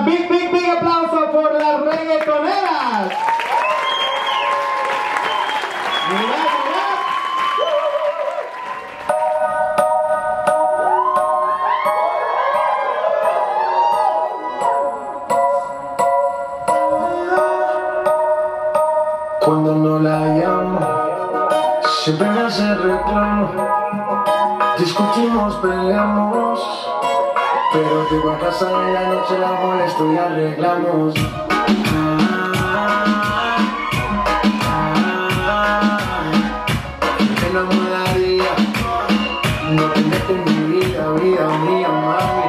Big aplauso por las reggaetoneras. Mirad. Cuando no la llamo, siempre me hace reclamo. Discutimos, peleamos, pero llego a casa en la noche, la molesto y arreglamos. Me enamoraría, no te metes en mi vida, vida mía, mami.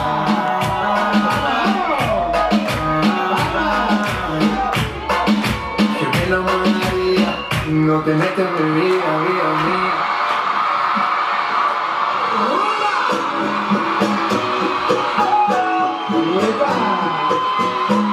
No te metes en mi vida, vida mía. ¡Upa!